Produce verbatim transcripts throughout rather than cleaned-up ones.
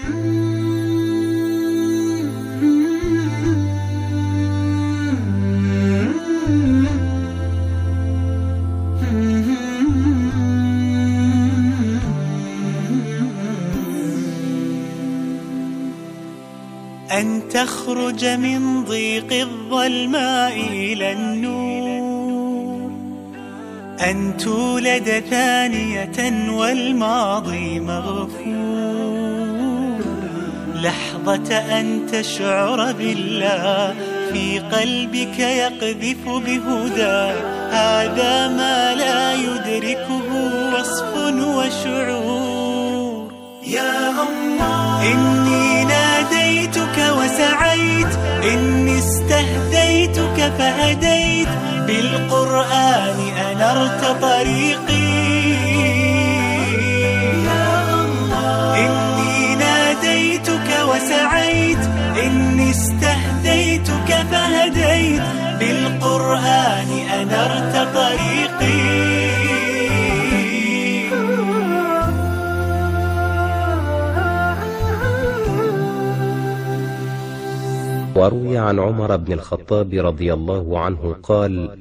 أن تخرج من ضيق الظلماء إلى النور، أن تولد ثانية والماضي مغفور، لحظة أن تشعر بالله في قلبك يقذف بهدى، هذا ما لا يدركه وصف وشعور. يا الله إني ناديتك وسعيت، إني استهديتك فهديت، بالقرآن أنرت طريقي. يا الله إني ناديتك وسعيت، إني استهديتك فهديت، بالقرآن أنرت طريقي. وروي عن عمر بن الخطاب رضي الله عنه قال: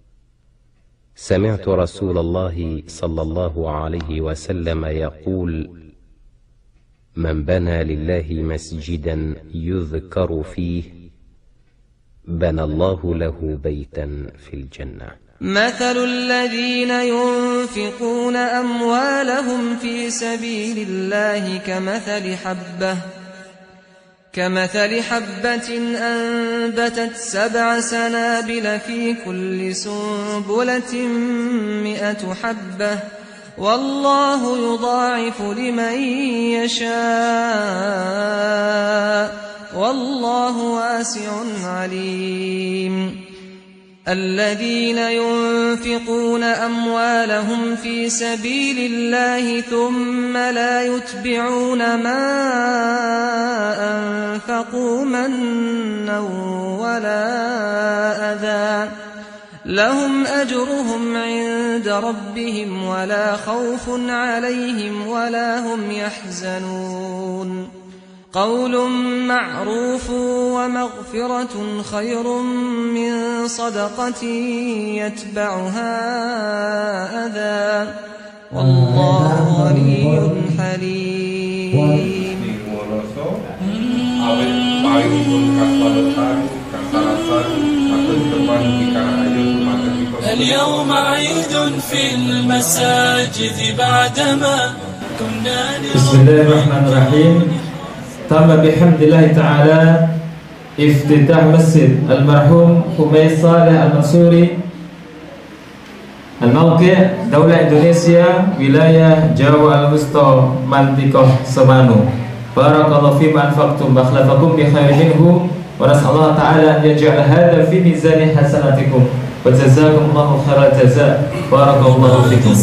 سمعت رسول الله صلى الله عليه وسلم يقول: من بنى لله مسجدا يذكر فيه بنى الله له بيتا في الجنة. مثل الذين ينفقون أموالهم في سبيل الله كمثل حبة كمثل حبة أنبتت سبع سنابل في كل سنبلة مئة حبة، والله يضاعف لمن يشاء، والله واسع عليم. الذين ينفقون أموالهم في سبيل الله ثم لا يتبعون ما أنفقوا منا ولا أذى، لهم أجرهم عند ربهم ولا خوف عليهم ولا هم يحزنون. قول معروف ومغفرة خير من صدقة يتبعها أذى، والله غني حليم. اليوم عيد في المساجد بعدما كنا. بسم الله الرحمن الرحيم. تم بحمد الله تعالى افتتاح مسجد المرحوم خميس صالح المنصوري، الموقع دولة إندونيسيا، ولاية جاوا الوسطى، منطقة سمانو. بارك الله فيما أنفقتم وأخلفكم بخير منه، ونسأل الله تعالى أن يجعل هذا في ميزان حسناتكم، وجزاكم الله خير الجزاء. بارك الله فيكم.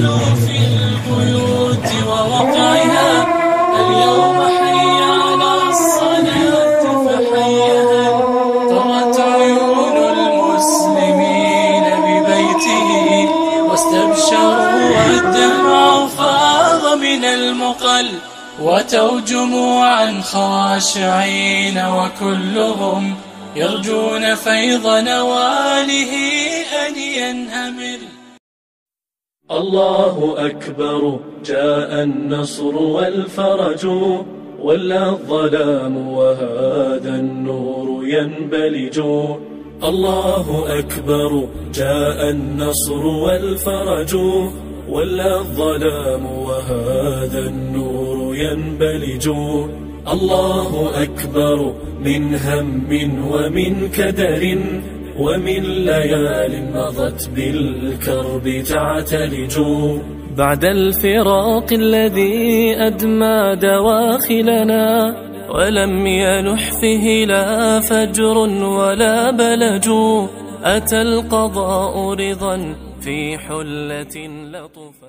اليوم حي على الصلاة فحيها، طرت عيون المسلمين ببيته واستبشروا، والدمع فاض من المقل، وتوا جموعا خاشعين وكلهم يرجون فيض نواله أن ينهمر. الله أكبر، جاء النصر والفرج، ولا الظلام وهذا النور ينبلج. الله أكبر، جاء النصر والفرج، ولا الظلام وهذا النور ينبلج. الله أكبر، من هم ومن كدر ومن ليال مضت بالكرب تعتلج. بعد الفراق الذي أدمى دواخلنا، ولم يلح فيه لا فجر ولا بلج، أتى القضاء رضا في حلة لطفا.